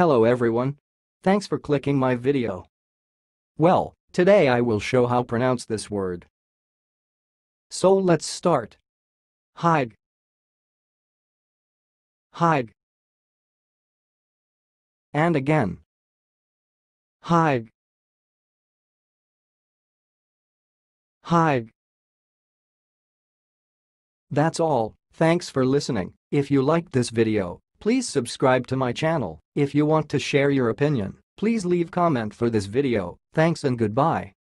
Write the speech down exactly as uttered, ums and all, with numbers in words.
Hello everyone. Thanks for clicking my video. Well, today I will show how pronounce this word. So let's start. Heighe. Heighe. And again. Heighe. Heighe. That's all. Thanks for listening. If you liked this video, please subscribe to my channel. If you want to share your opinion, please leave comment for this video. Thanks and goodbye.